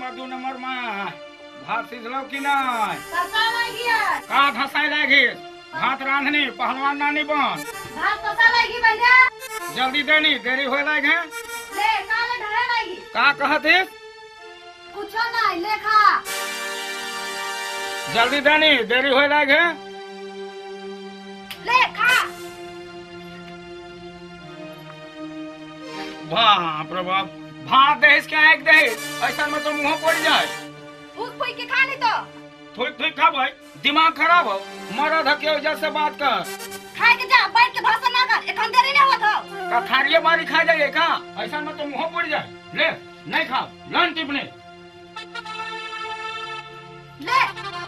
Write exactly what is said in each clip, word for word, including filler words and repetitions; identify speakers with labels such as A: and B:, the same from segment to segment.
A: Number दो number में भात सिझलो कि नहीं?
B: कसा लागी है?
A: का धसाई लागी? भात रांधनी पहलवान नानी बन।
B: भात कसा लागी भैया?
A: जल्दी देनी देरी होए लागे।
B: ले काले ढरे लागी।
A: का कहती?
B: कुछो नहीं लेखा।
A: जल्दी देनी देरी होए लागे।
B: लेखा।
A: बाप रे बाप भात देश के एक देश ऐसा में तो मुंह पड़ जाए।
B: फूक फूक के खा नहीं तो
A: थोक थोक खा भाई दिमाग खराब हो मरद हके वजह से बात कर।
B: खाए के जा बैठ के भाषण ना कर एखन देरी नहीं होत हो।
A: का थारिये मारी खा जाइए का ऐसा में तो मुंह पड़ जाए। ले नहीं खा लन टिपने
B: ले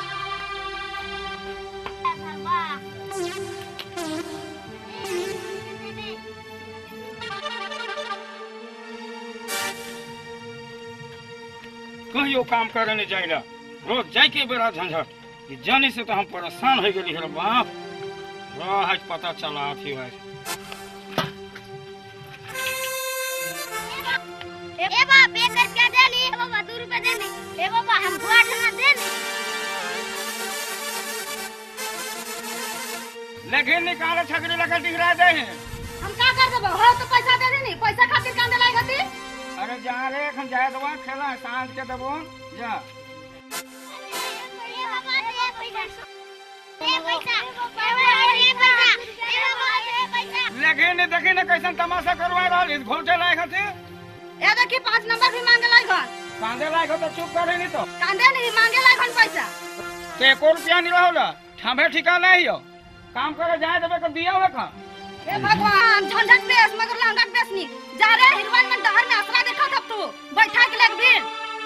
A: कहियो काम करे नहीं जाइला रोज जाए के बेरा झंझट जाने से तो हम परेशान हो गए रे बाप रह पता चला थी भाई।
B: ए बाप एक कर क्या देनी ए बाबा दो रुपए देनी ए बाबा हम बुआ ठना देनी
A: लेकिन निकाले छकरी लगा दिखरा दे
B: हम का कर देबो हो तो पैसा दे देनी पैसा खातिर कांदे लाई गती।
A: अरे जा रे हम जाए दवा खेला सांझ के देबो जा
B: ए बाबा दे पैसा ए पैसा ए पैसा ए बाबा दे पैसा।
A: लेकिन देखे न कैसन तमाशा करवा रहल इस घोटे लायक हथे
B: ए देखी पांच नंबर भी मांगे लाई घर
A: कांदे लायक हो तो चुप करे नहीं तो
B: कांदे नहीं मांगे लाई घर पैसा
A: ते एको रुपया नहीं रहोला ठामे ठिकाना ही हो काम करे जाए देबे को दिया हुए का।
B: हे भगवान झंझट बेस मगर लंगट बेस नहीं जा रे हिरवन में डहर में असरा देखा तब तू बैठा के लग भी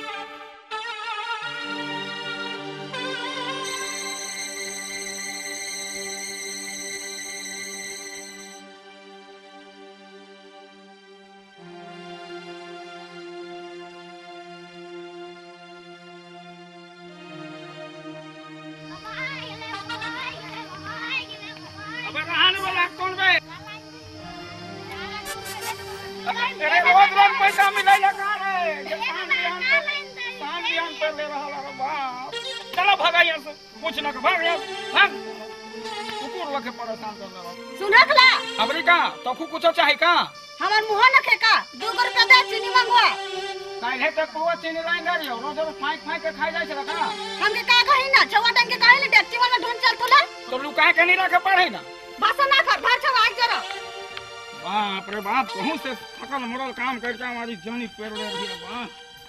A: अबे कहां वाला कौन बे तेरे रोज रोज पैसा मिलेला का रे काम ध्यान पे काम ध्यान पे ले रहा रे बाप चलो भागा यहां से कुछ ना भाग यहां भाग कुकुर लगे परेशान कर रहा
B: सुनखला
A: अबरी का तो कुछ चाहिए का
B: हमर मुंह नखे का दो रुपया दे चीनी मंगवा
A: काहे तक को चीनी लाइन दे रही हो रोज फाइक फाइक के खाई जाए छला का
B: हमके का कहि ना छवा टंग के काहे ले डेक्ची वाला ढूंढ चल तुला
A: तो लुकाए के नहीं रखे पड़े ना
B: भाषा ना कर भार छवा आज जरा
A: बाप रे बाप कहूं से थकल मरल काम करके हमारी जानी पेड़ ले रही है बाप।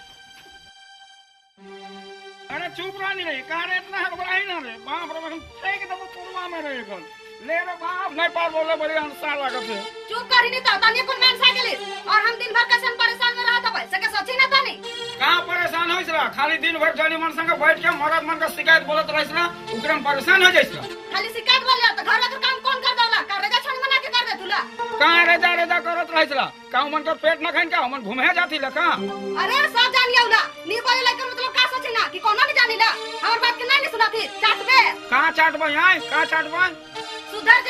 A: अरे चुप रानी रे का रे इतना हड़बड़ा ही ना रे बाप रे हम फेंक दबो पुरवा में रे गल ले रे बाप नहीं पार बोले बड़ी अंसा लागत है।
B: चुप करी नहीं तो तानी को मान साइकिल और हम दिन भर कैसे परेशान में रहत है सके सोची ना तानी
A: का परेशान होइस रा खाली दिन भर जानी मन संग बैठ के मरद मन का शिकायत बोलत रहिस ना उकरम परेशान हो जाइस रा
B: खाली शिकायत बोल तो घर का काम कौन कर देला का रेजा छन बना के कर दे तुला
A: का रेजा रेजा करत रहिस रा का मन का पेट न खाइन का मन घूमे जाती ल का
B: अरे सब जान लियौला नी बोले लेके मतलब का सोची ना कि कोनो नहीं जानी ला हमर बात के नहीं सुनाती चाटबे
A: का चाटबो आय का चाटबो
B: सुधर